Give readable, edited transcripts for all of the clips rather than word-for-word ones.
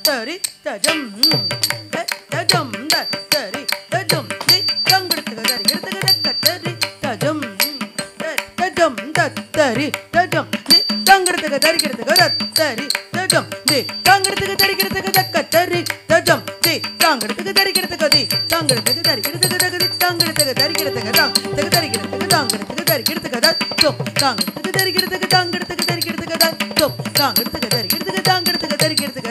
தரி தஜம் தஜம் தரி தஜம் தங்கடத்துக்கு தரிக்கிறதுக்கு தக்கத்தரி தஜம் தஜம் தரி தஜம் தங்கடத்துக்கு தரிக்கிறதுக்கு தரி தஜம் தங்கடத்துக்கு தரிக்கிறதுக்கு தக்கத்தரி தஜம் தாங்கடத்துக்கு தரிக்கிறதுக்கு தாங்கடத்துக்கு தரிக்கிறதுக்கு தாங்கடத்துக்கு தரிக்கிறதுக்கு தாங்கடத்துக்கு தரிக்கிறதுக்கு தாங்கடத்துக்கு தரிக்கிறதுக்கு தாங்கடத்துக்கு தரிக்கிறதுக்கு தாங்கடத்துக்கு தரிக்கிறதுக்கு தாங்கடத்துக்கு தரிக்கிறதுக்கு தாங்கடத்துக்கு தரிக்கிறதுக்கு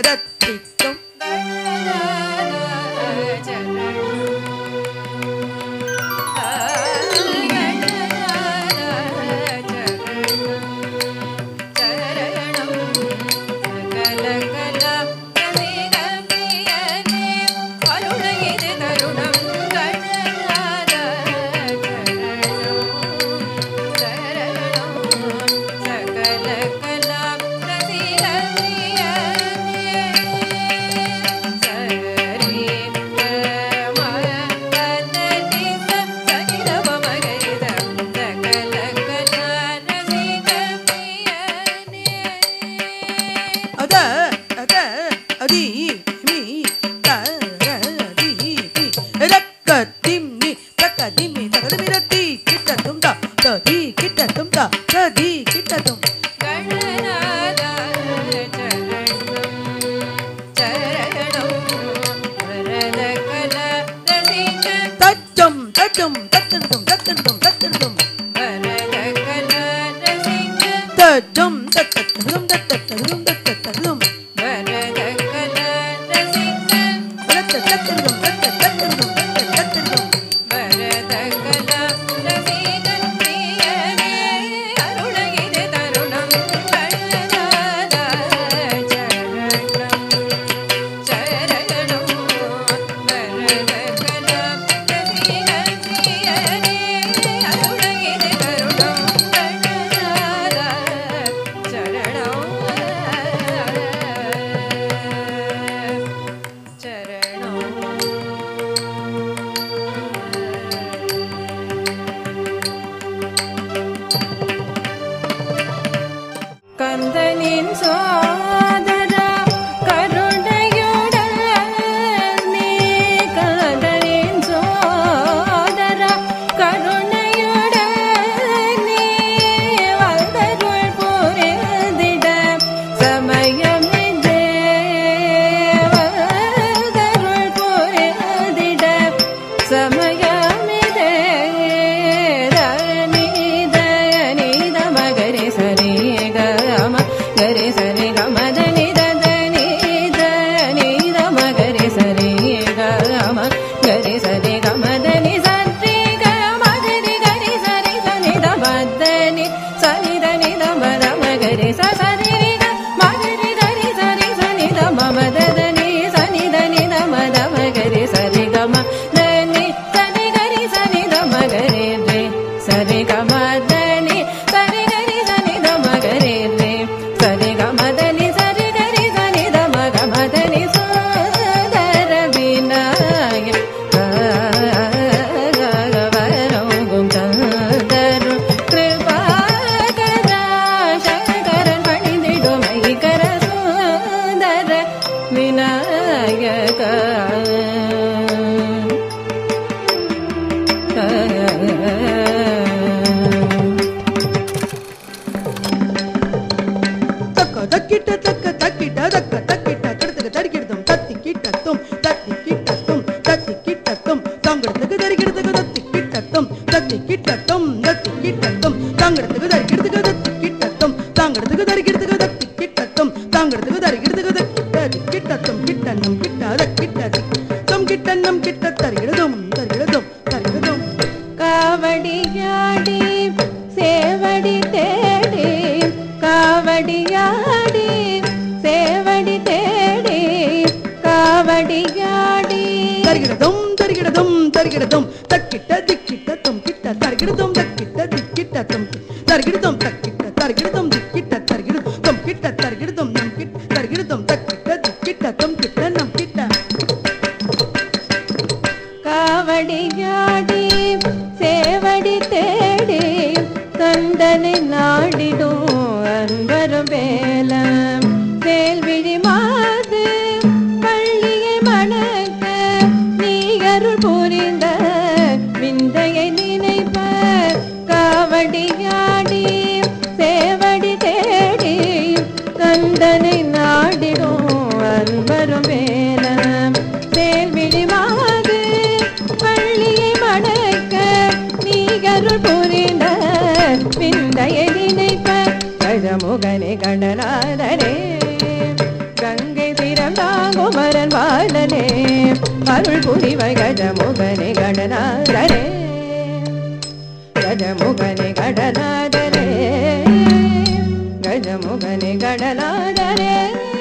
கஜமுகனே கணநாதனே கங்கை திறம் தாங்கும் மரன் வாழனே அருள் புரிவாய் கஜமுகனே கணநாதனே கஜமுகனே கடநாதனே கஜமுகனே கடநாதனே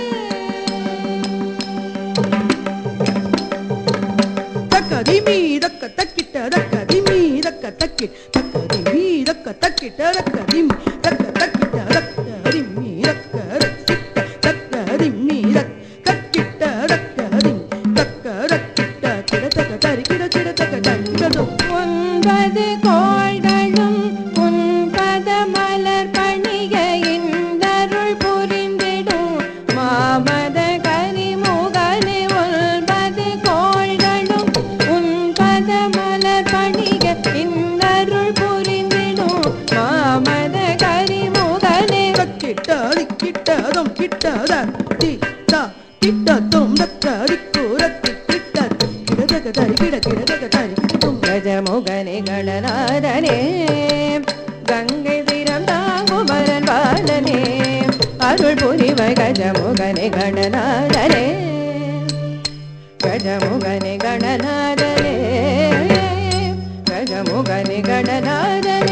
தக்கதிமி தக்க தக்கிட்ட தக்கதிமி தக்க தக்கி தக்கதிமி தக்க தக்கிட்ட தக்கதிமி தக்க தக்கிட்ட தக்கதிமி தக்க தக்கதிமி தக்கிட்ட தக்கதிமி தக்க தக்கிட்ட கிட தக்க தரி கிட கிட தக்க தக்கிடதோ ஒன்பது கோள்களும் உன்பத மலர் பணிக இந்தருள் புரிந்திடும் மாமத கரிமுகனே ஒன்பது கோள்களும் உன்பத மலர் பணிக இந்தருள் புரிந்திடும் மாமத கரிமுகனே கிட்டாரி கிட்டதும் கிட்டத திட்டா கிட்டதும் தக்கரி கூரத்தி கிட்ட கிட தக்க தரி கிட கிட தக்க தரி கிடதும் கஜமுகனே கணநாதனே கங்கை திறம் தாங்கும் மரன் வாழனே அருள் புரிவாய் கஜமுகனே கணநாதனே கஜமுகனே கணநாதனே கஜமுகனே கணநாதனே